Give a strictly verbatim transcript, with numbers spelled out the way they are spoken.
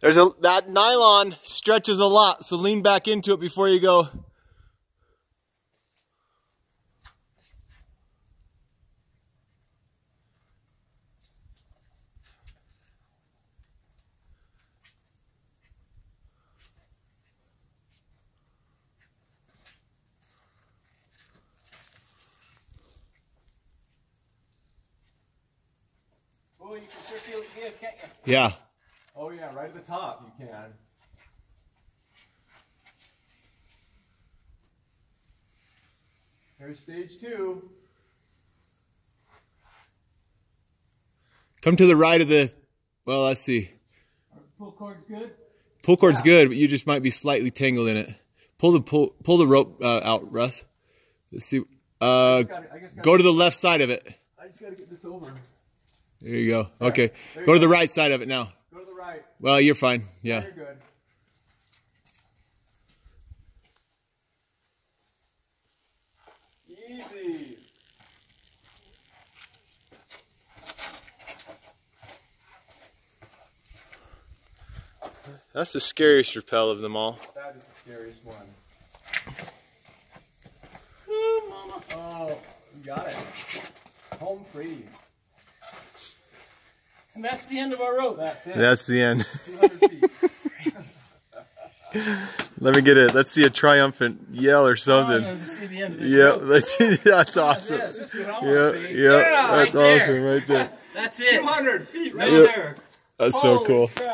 There's a, that nylon stretches a lot, so lean back into it before you go. Oh, you can sure feel it give, can't you? Yeah. Oh yeah, right at the top you can. Here's stage two. Come to the right of the, well, let's see. Pull cord's good? Pull cord's Yeah. good, but you just might be slightly tangled in it. Pull the pull, pull the rope uh, out, Russ. Let's see. Uh, I gotta, I just gotta, go to the left side of it. I just gotta get this over. There you go. Okay. There you Go to go. the right side of it now. Go to the right. Well, you're fine. Yeah. Very good. Easy. That's the scariest rappel of them all. That is the scariest one. Ooh, mama. Oh, you got it. Home free. And that's the end of our rope. That's it. That's the end. two hundred feet. Let me get it. Let's see a triumphant yell or Oh, something. to see the end of this Yeah, rope. let's see. That's awesome. This is what I want Yeah, to see. yeah, Yeah, that's right there. awesome right there. That's it. two hundred feet right Yeah. there. That's so Holy cool. crap.